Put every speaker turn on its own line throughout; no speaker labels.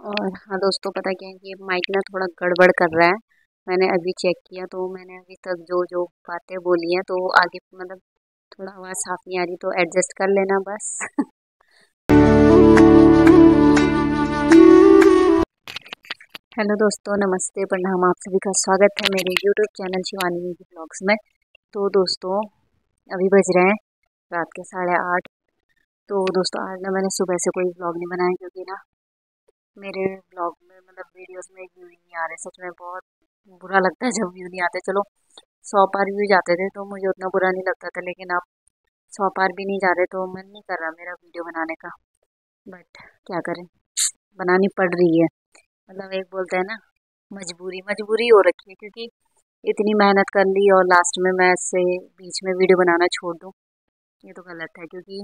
और हाँ दोस्तों, पता क्या है कि माइक ना थोड़ा गड़बड़ कर रहा है। मैंने अभी चेक किया तो मैंने अभी तक जो जो बातें बोली हैं तो आगे मतलब थोड़ा आवाज़ साफ नहीं आ रही, तो एडजस्ट कर लेना बस। हेलो दोस्तों, नमस्ते, प्रणाम, आप सभी का स्वागत है मेरे यूट्यूब चैनल शिवानी की ब्लॉग्स में। तो दोस्तों, अभी बज रहे हैं रात के 8:30। तो दोस्तों, आज ना मैंने सुबह से कोई ब्लॉग नहीं बनाया क्योंकि ना मेरे ब्लॉग में मतलब वीडियोस में व्यू ही नहीं आ रहे। सच में बहुत बुरा लगता है जब व्यू नहीं आते। चलो 100 पार व्यू जाते थे तो मुझे उतना बुरा नहीं लगता था, लेकिन अब 100 पार भी नहीं जा रहे तो मन नहीं कर रहा मेरा वीडियो बनाने का। बट क्या करें, बनानी पड़ रही है। मतलब एक बोलते हैं ना, मजबूरी मजबूरी हो रखी है, क्योंकि इतनी मेहनत कर ली और लास्ट में मैं ऐसे बीच में वीडियो बनाना छोड़ दूँ, ये तो गलत है। क्योंकि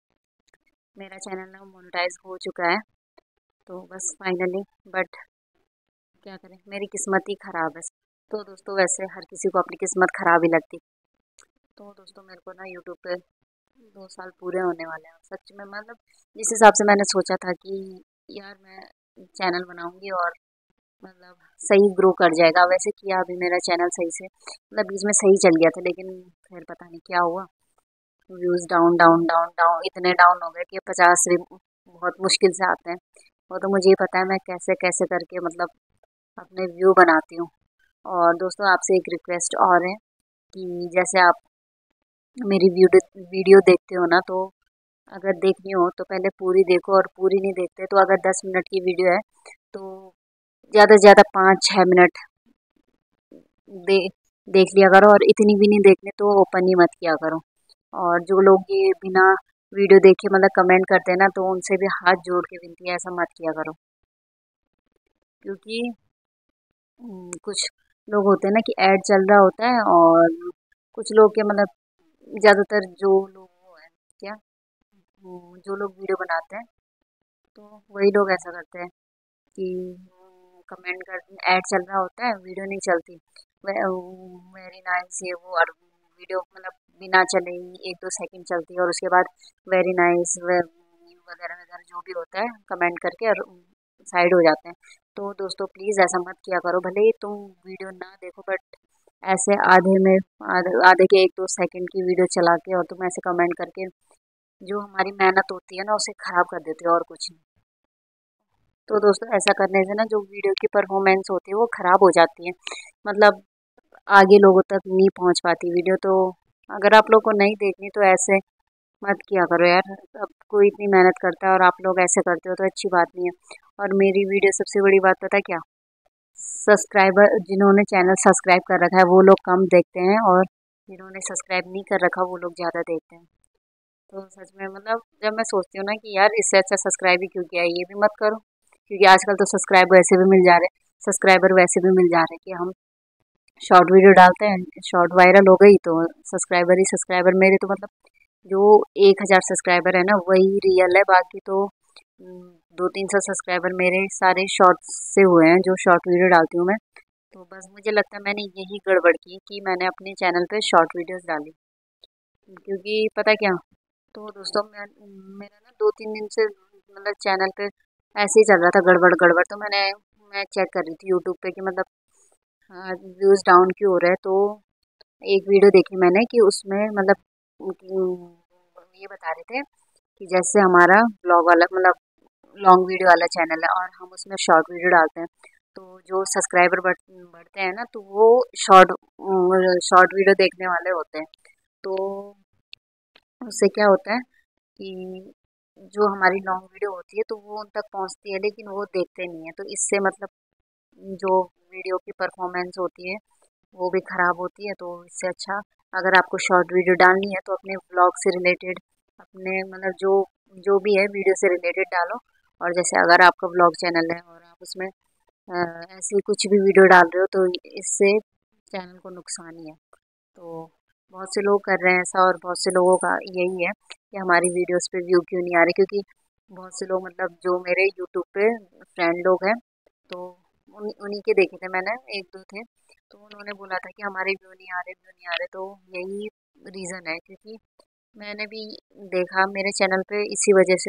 मेरा चैनल ना मोनेटाइज हो चुका है, तो बस फाइनली। बट क्या करें, मेरी किस्मत ही ख़राब है। तो दोस्तों, वैसे हर किसी को अपनी किस्मत ख़राब ही लगती। तो दोस्तों, मेरे को ना यूट्यूब पे 2 साल पूरे होने वाले हैं। सच में मतलब जिस हिसाब से मैंने सोचा था कि यार मैं चैनल बनाऊंगी और मतलब सही ग्रो कर जाएगा, वैसे किया अभी मेरा चैनल सही से, मतलब बीच में सही चल गया था, लेकिन फिर पता नहीं क्या हुआ। Views down down down down इतने डाउन हो गए कि 50 भी बहुत मुश्किल से आते हैं। वो तो मुझे ही पता है मैं कैसे कैसे करके मतलब अपने व्यू बनाती हूँ। और दोस्तों, आपसे एक रिक्वेस्ट और है कि जैसे आप मेरी वीडियो वीडियो देखते हो ना, तो अगर देखनी हो तो पहले पूरी देखो, और पूरी नहीं देखते तो अगर 10 मिनट की वीडियो है तो ज़्यादा से ज़्यादा 5-6 मिनट दे देख लिया करो, और इतनी भी नहीं देखनी तो ओपन ही मत किया करो। और जो लोग ये बिना वीडियो देखे मतलब कमेंट करते हैं ना, तो उनसे भी हाथ जोड़ के विनती है, ऐसा मत किया करो। क्योंकि कुछ लोग होते हैं ना कि ऐड चल रहा होता है, और कुछ लोग के मतलब ज़्यादातर जो लोग वो है क्या, जो लोग वीडियो बनाते हैं तो वही लोग ऐसा करते हैं कि कमेंट कर, ऐड चल रहा होता है, वीडियो नहीं चलती, वेरी नाइस ये वो, और वीडियो मतलब बिना चले ही 1-2 सेकंड चलती है, और उसके बाद वेरी नाइस वगैरह वगैरह जो भी होता है कमेंट करके और साइड हो जाते हैं। तो दोस्तों, प्लीज़ ऐसा मत किया करो। भले ही तुम वीडियो ना देखो, बट ऐसे आधे में आधे के 1-2 सेकंड की वीडियो चला के और तुम ऐसे कमेंट करके जो हमारी मेहनत होती है ना उसे ख़राब कर देते हो, और कुछ नहीं। तो दोस्तों, ऐसा करने से ना जो वीडियो की परफॉर्मेंस होती है वो ख़राब हो जाती है, मतलब आगे लोगों तक नहीं पहुंच पाती वीडियो। तो अगर आप लोग को नहीं देखनी तो ऐसे मत किया करो यार। अब कोई इतनी मेहनत करता है और आप लोग ऐसे करते हो तो अच्छी बात नहीं है। और मेरी वीडियो सबसे बड़ी बात पता है क्या, सब्सक्राइबर जिन्होंने चैनल सब्सक्राइब कर रखा है वो लोग कम देखते हैं, और जिन्होंने सब्सक्राइब नहीं कर रखा वो लोग ज़्यादा देखते हैं। तो सच में मतलब जब मैं सोचती हूँ ना कि यार इससे अच्छा सब्सक्राइब ही क्यों किया है, ये भी मत करो। क्योंकि आजकल तो सब्सक्राइब वैसे भी मिल जा रहे हैं, सब्सक्राइबर वैसे भी मिल जा रहे हैं कि हम शॉर्ट वीडियो डालते हैं, शॉर्ट वायरल हो गई तो सब्सक्राइबर ही सब्सक्राइबर। मेरे तो मतलब जो 1,000 सब्सक्राइबर है ना वही रियल है, बाकी तो 200-300 सब्सक्राइबर मेरे सारे शॉर्ट्स से हुए हैं, जो शॉर्ट वीडियो डालती हूँ मैं। तो बस मुझे लगता है मैंने यही गड़बड़ की कि मैंने अपने चैनल पे शॉर्ट वीडियोस डाली। क्योंकि पता क्या, तो दोस्तों मेरा ना 2-3 दिन से मतलब चैनल पे ऐसे ही चल रहा था, गड़बड़ गड़बड़। तो मैं चेक कर रही थी यूट्यूब पे कि मतलब व्यूज़ डाउन क्यों हो रहे हैं। तो एक वीडियो देखी मैंने कि उसमें मतलब ये बता रहे थे कि जैसे हमारा ब्लॉग वाला मतलब लॉन्ग वीडियो वाला चैनल है और हम उसमें शॉर्ट वीडियो डालते हैं, तो जो सब्सक्राइबर बढ़ते हैं ना तो वो शॉर्ट शॉर्ट वीडियो देखने वाले होते हैं। तो उससे क्या होता है कि जो हमारी लॉन्ग वीडियो होती है तो वो उन तक पहुंचती है, लेकिन वो देखते नहीं है। तो इससे मतलब जो वीडियो की परफॉर्मेंस होती है वो भी ख़राब होती है। तो इससे अच्छा अगर आपको शॉर्ट वीडियो डालनी है तो अपने ब्लॉग से रिलेटेड, अपने मतलब जो जो भी है वीडियो से रिलेटेड डालो। और जैसे अगर आपका ब्लॉग चैनल है और आप उसमें ऐसे कुछ भी वीडियो डाल रहे हो तो इससे चैनल को नुकसान ही है। तो बहुत से लोग कर रहे हैं ऐसा, और बहुत से लोगों का यही है कि हमारी वीडियोस पे व्यू क्यों नहीं आ रहे। क्योंकि बहुत से लोग मतलब जो मेरे यूट्यूब पे फ्रेंड लोग हैं, तो उन्हीं के देखे थे मैंने, 1-2 थे, तो उन्होंने बोला था कि हमारे व्यू नहीं आ रहे, व्यू नहीं आ रहे। तो यही रीज़न है, क्योंकि मैंने भी देखा मेरे चैनल पे इसी वजह से हुआ।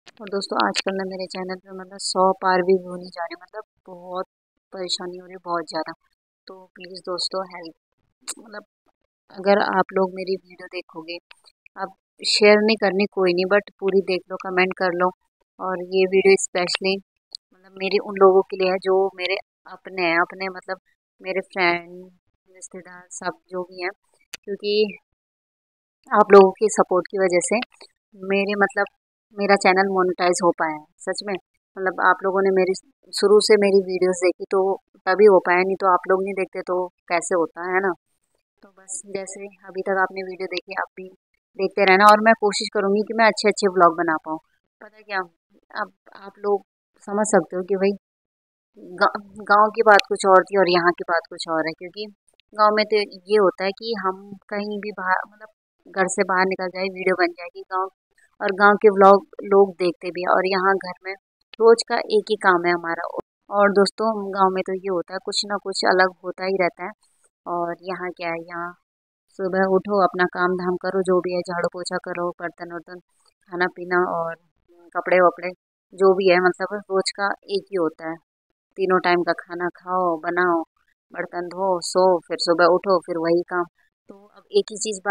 और दोस्तों आजकल ना मेरे चैनल पे मतलब 100 पार भी व्यू नहीं जा रहे, मतलब बहुत परेशानी हो रही है, बहुत ज़्यादा। तो प्लीज़ दोस्तों हेल्प, मतलब अगर आप लोग मेरी वीडियो देखोगे, आप शेयर नहीं करनी कोई नहीं, बट पूरी देख लो, कमेंट कर लो। और ये वीडियो स्पेशली मतलब मेरे उन लोगों के लिए है जो मेरे अपने हैं, अपने मतलब मेरे फ्रेंड, रिश्तेदार सब जो भी हैं, क्योंकि आप लोगों की सपोर्ट की वजह से मेरे मतलब मेरा चैनल मोनेटाइज हो पाया है, सच में। मतलब आप लोगों ने मेरी शुरू से मेरी वीडियोस देखी तो तभी हो पाया, नहीं तो आप लोग नहीं देखते तो कैसे होता है ना। तो बस जैसे अभी तक आपने वीडियो देखी, आप भी देखते रहना, और मैं कोशिश करूंगी कि मैं अच्छे अच्छे व्लॉग बना पाऊँ। पता है क्या, अब आप लोग समझ सकते हो कि भाई गांव की बात कुछ और थी और यहाँ की बात कुछ और है, क्योंकि गांव में तो ये होता है कि हम कहीं भी बाहर मतलब घर से बाहर निकल जाए वीडियो बन जाएगी गांव, और गांव के व्लॉग लोग देखते भी हैं, और यहाँ घर में रोज का एक ही काम है हमारा। और दोस्तों गांव में तो ये होता है कुछ ना कुछ अलग होता ही रहता है। और यहाँ क्या है, यहाँ सुबह उठो, अपना काम धाम करो, जो भी है झाड़ू पोछा करो, बर्तन वर्तन, खाना पीना और कपड़े वपड़े, जो भी है मतलब रोज का एक ही होता है। तीनों टाइम का खाना खाओ, बनाओ, बर्तन धो, सो, फिर सुबह उठो, फिर वही काम। तो अब एक ही चीज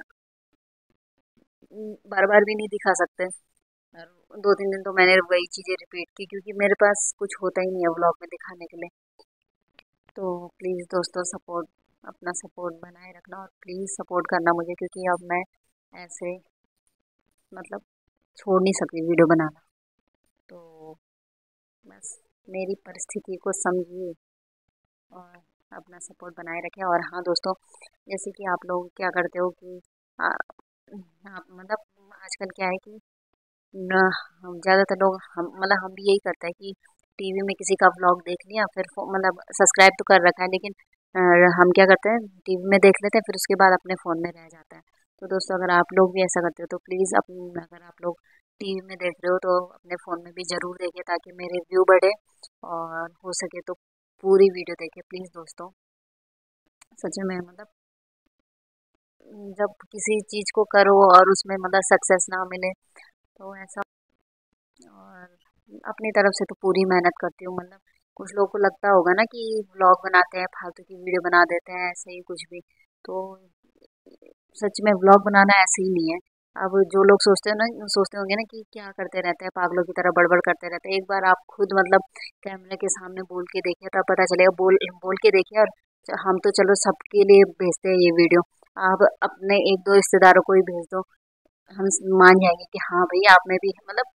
बार बार भी नहीं दिखा सकते। और 2-3 दिन तो मैंने वही चीजें रिपीट की, क्योंकि मेरे पास कुछ होता ही नहीं है व्लॉग में दिखाने के लिए। तो प्लीज दोस्तों सपोर्ट, अपना सपोर्ट बनाए रखना, और प्लीज सपोर्ट करना मुझे, क्योंकि अब मैं ऐसे मतलब छोड़ नहीं सकती वीडियो बनाना। तो बस मेरी परिस्थिति को समझिए और अपना सपोर्ट बनाए रखें। और हाँ दोस्तों, जैसे कि आप लोग क्या करते हो कि आ, आप मतलब आजकल क्या है कि न हम ज़्यादातर लोग हम भी यही करते हैं कि टीवी में किसी का व्लॉग देख लिया, फिर मतलब सब्सक्राइब तो कर रखा है, लेकिन हम क्या करते हैं टीवी में देख लेते हैं, फिर उसके बाद अपने फ़ोन में रह जाता है। तो दोस्तों अगर आप लोग भी ऐसा करते हो तो प्लीज़ अगर आप लोग टीवी में देख रहे हो तो अपने फ़ोन में भी ज़रूर देखिए, ताकि मेरे व्यू बढ़े, और हो सके तो पूरी वीडियो देखिए प्लीज़ दोस्तों। सच में मतलब जब किसी चीज़ को करो और उसमें मतलब सक्सेस ना मिले तो ऐसा, और अपनी तरफ से तो पूरी मेहनत करती हूँ। मतलब कुछ लोगों को लगता होगा ना कि व्लॉग बनाते हैं, फालतू की वीडियो बना देते हैं, ऐसे ही कुछ भी। तो सच में व्लॉग बनाना ऐसे ही नहीं है। अब जो लोग सोचते होंगे ना कि क्या करते रहते हैं, पागलों की तरह बड़बड़ करते रहते हैं, एक बार आप खुद मतलब कैमरे के सामने बोल के देखिए, तब पता चलेगा। बोल बोल के देखिए, और हम तो चलो सबके लिए भेजते हैं ये वीडियो, आप अपने एक दो रिश्तेदारों को ही भेज दो, हम मान जाएंगे कि हाँ भाई आप में भी मतलब,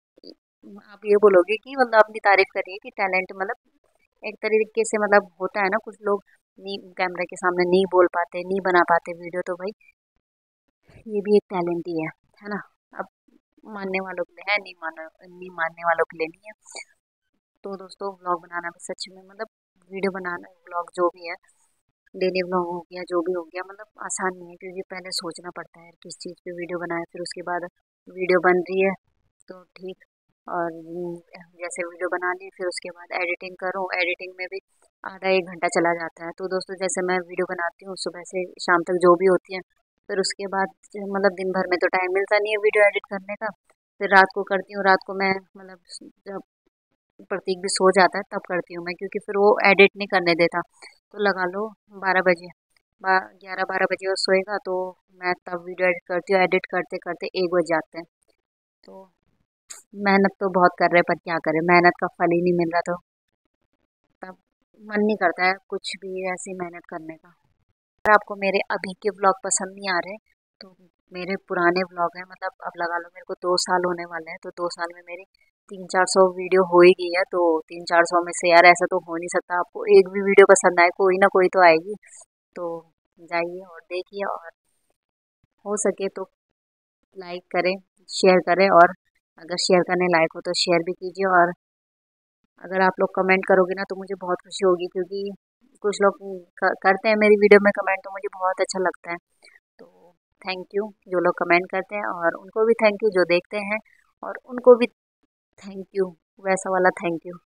आप ये बोलोगे कि मतलब अपनी तारीफ करिए कि टैलेंट मतलब एक तरीके से मतलब होता है ना, कुछ लोग नहीं कैमरे के सामने नहीं बोल पाते, नहीं बना पाते वीडियो, तो भाई ये भी एक टैलेंट ही है ना। अब मानने वालों के लिए है, नहीं मानने वालों के लिए नहीं है। तो दोस्तों व्लॉग बनाना भी सच में मतलब वीडियो बनाना, व्लॉग जो भी है, डेली व्लॉग हो गया, जो भी हो गया, मतलब आसान नहीं है, क्योंकि पहले सोचना पड़ता है किस चीज़ पे वीडियो बनाए, फिर उसके बाद वीडियो बन रही है तो ठीक। और जैसे वीडियो बना ली, फिर उसके बाद एडिटिंग करो, एडिटिंग में भी आधा 1 घंटा चला जाता है। तो दोस्तों जैसे मैं वीडियो बनाती हूँ सुबह से शाम तक जो भी होती है, फिर उसके बाद मतलब दिन भर में तो टाइम मिलता नहीं है वीडियो एडिट करने का। फिर रात को करती हूँ, रात को मैं मतलब जब प्रतीक भी सो जाता है तब करती हूँ मैं, क्योंकि फिर वो एडिट नहीं करने देता। तो लगा लो 12 बजे, 11-12 बजे वो सोएगा, तो मैं तब वीडियो एडिट करती हूँ, एडिट करते करते 1 बज जाते हैं। तो मेहनत तो बहुत कर रहे हैं, पर क्या करें, मेहनत का फल ही नहीं मिल रहा, तो तब मन नहीं करता है कुछ भी ऐसी मेहनत करने का। अगर आपको मेरे अभी के व्लॉग पसंद नहीं आ रहे तो मेरे पुराने व्लॉग हैं, मतलब अब लगा लो मेरे को 2 साल होने वाले हैं, तो 2 साल में मेरी 300-400 वीडियो हो ही गई है। तो 300-400 में से यार ऐसा तो हो नहीं सकता आपको एक भी वीडियो पसंद आए, कोई ना कोई तो आएगी। तो जाइए और देखिए, और हो सके तो लाइक करें, शेयर करें, और अगर शेयर करने लायक हो तो शेयर भी कीजिए। और अगर आप लोग कमेंट करोगे ना तो मुझे बहुत खुशी होगी, क्योंकि कुछ लोग करते हैं मेरी वीडियो में कमेंट, तो मुझे बहुत अच्छा लगता है। तो थैंक यू जो लोग कमेंट करते हैं, और उनको भी थैंक यू जो देखते हैं, और उनको भी थैंक यू, वैसा वाला थैंक यू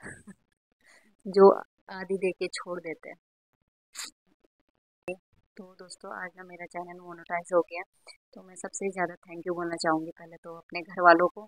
जो आधी दे के छोड़ देते हैं। तो दोस्तों आज ना मेरा चैनल मोनेटाइज हो गया, तो मैं सबसे ज़्यादा थैंक यू बोलना चाहूँगी, पहले तो अपने घर वालों को,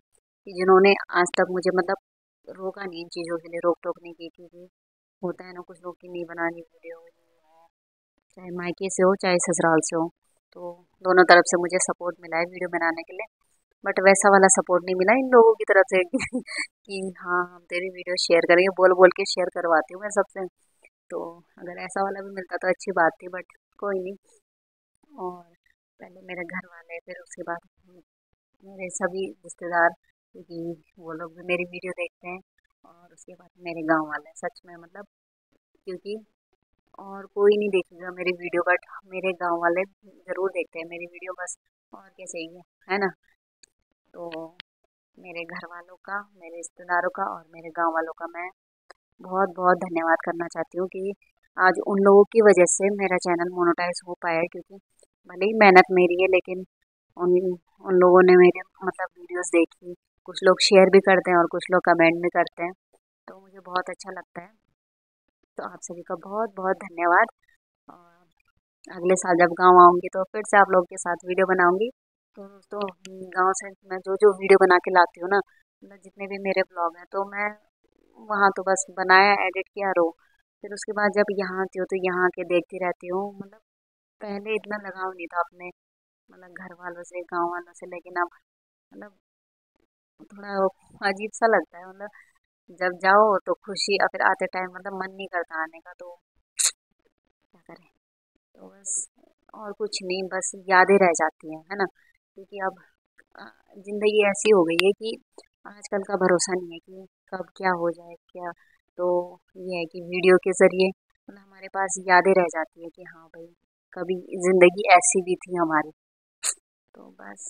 कि जिन्होंने आज तक मुझे मतलब रोका नहीं इन चीज़ों के लिए, रोक टोक नहीं की, क्योंकि होता है ना कुछ लोग की नहीं बनानी वीडियो, चाहे मायके से हो चाहे ससुराल से हो, तो दोनों तरफ से मुझे सपोर्ट मिला है वीडियो बनाने के लिए। बट वैसा वाला सपोर्ट नहीं मिला इन लोगों की तरफ से कि हाँ हम तेरी वीडियो शेयर करेंगे, बोल बोल के शेयर करवाती हूँ मैं सबसे। तो अगर ऐसा वाला भी मिलता तो अच्छी बात थी, बट कोई नहीं। और पहले मेरे घर वाले, फिर उसके बाद मेरे सभी रिश्तेदार, क्योंकि वो लोग भी मेरी वीडियो देखते हैं, और उसके बाद मेरे गांव वाले, सच में मतलब, क्योंकि और कोई नहीं देखेगा मेरी वीडियो, बट मेरे गांव वाले ज़रूर देखते हैं मेरी वीडियो, बस और क्या चाहिए, है ना। तो मेरे घर वालों का, मेरे रिश्तेदारों का और मेरे गांव वालों का मैं बहुत बहुत धन्यवाद करना चाहती हूँ कि आज उन लोगों की वजह से मेरा चैनल मोनेटाइज हो पाया है, क्योंकि भले ही मेहनत मेरी है, लेकिन उन उन लोगों ने मेरे मतलब वीडियोस देखी, कुछ लोग शेयर भी करते हैं और कुछ लोग कमेंट भी करते हैं, तो मुझे बहुत अच्छा लगता है। तो आप सभी का बहुत बहुत धन्यवाद। और अगले साल जब गांव आऊँगी तो फिर से आप लोगों के साथ वीडियो बनाऊँगी। तो दोस्तों, गांव से मैं जो जो वीडियो बना के लाती हूँ ना, मतलब जितने भी मेरे ब्लॉग हैं, तो मैं वहाँ तो बस बनाया, एडिट किया, रो, फिर उसके बाद जब यहाँ आती हूँ तो यहाँ के देखती रहती हूँ। मतलब पहले इतना लगाव नहीं था अपने मतलब घर वालों से, गांव वालों से, लेकिन अब मतलब थोड़ा अजीब सा लगता है। मतलब जब जाओ तो खुशी, और फिर आते टाइम मतलब मन नहीं करता आने का, तो क्या करें। तो बस और कुछ नहीं, बस यादें रह जाती हैं, है ना, क्योंकि अब अ, ज़िंदगी ऐसी हो गई है कि आजकल का भरोसा नहीं है कि कब क्या हो जाए क्या। तो ये है कि वीडियो के ज़रिए मतलब हमारे पास यादें रह जाती है कि हाँ भाई, कभी ज़िंदगी ऐसी भी थी हमारी। तो बस,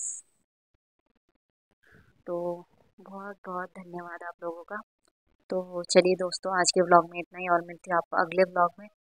तो बहुत बहुत धन्यवाद आप लोगों का। तो चलिए दोस्तों, आज के ब्लॉग में इतना ही, और मिलती हूँ आपको अगले ब्लॉग में।